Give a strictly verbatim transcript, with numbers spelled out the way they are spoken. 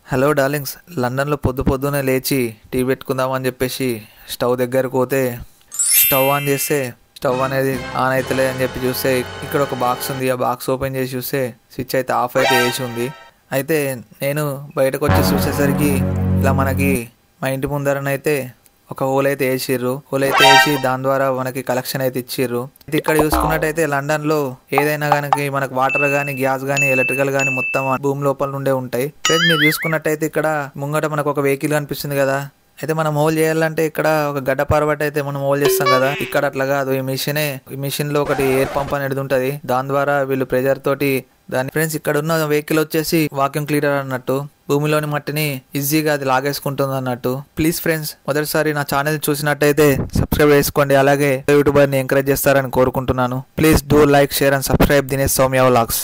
Hello darlings, లండన్లో పొద్దు పొద్దునే లేచి టీ పెట్టుకుందామని చెప్పేసి స్టవ్ దగ్గరకు పోతే స్టవ్ ఆన్ చేస్తే స్టవ్ అనేది ఆన్ అవుతలే అని చెప్పి చూస్తే ఇక్కడ ఒక బాక్స్ ఉంది. ఆ బాక్స్ ఓపెన్ చేసి చూస్తే స్విచ్ అయితే ఆఫ్ అయితే వేసి ఉంది. అయితే నేను బయటకు వచ్చి చూసేసరికి ఇలా మనకి మా ఇంటి ముందరనైతే ఒక హోల్ అయితే వేసిర్రు. హోల్ అయితే వేసి దాని ద్వారా మనకి కలెక్షన్ అయితే ఇచ్చిర్రు. ఇది ఇక్కడ చూసుకున్నట్టయితే లండన్లో ఏదైనా కానీ మనకు వాటర్ కానీ గ్యాస్ కానీ ఎలక్ట్రికల్ కానీ మొత్తం భూమి లోపల నుండే ఉంటాయి. ఫ్రెండ్స్, మీరు చూసుకున్నట్టయితే ఇక్కడ ముంగట మనకు ఒక వెహికల్ కనిపిస్తుంది కదా. అయితే మనం హోల్ చేయాలంటే ఇక్కడ ఒక గడ్డ పరబట్టి అయితే మనం హోల్ చేస్తాం కదా. ఇక్కడ అట్లా కాదు. ఈ మిషనే ఈ మిషన్ లో ఒకటి ఎయిర్ పంప్ అనేది ఉంటుంది. దాని ద్వారా వీళ్ళు ప్రెజర్ తోటి దాని ఫ్రెండ్స్ ఇక్కడ ఉన్న వెహికల్ వచ్చేసి వాక్యూమ్ క్లీనర్ అన్నట్టు భూమిలోని మట్టిని ఈజీగా అది లాగేసుకుంటుంది అన్నట్టు. ప్లీజ్ ఫ్రెండ్స్, మొదటిసారి నా ఛానల్ చూసినట్టయితే సబ్స్క్రైబ్ చేసుకోండి. అలాగే యూట్యూబర్ ని ఎంకరేజ్ చేస్తారని కోరుకుంటున్నాను. Please do like, share and subscribe Dinesh Soumya vlogs.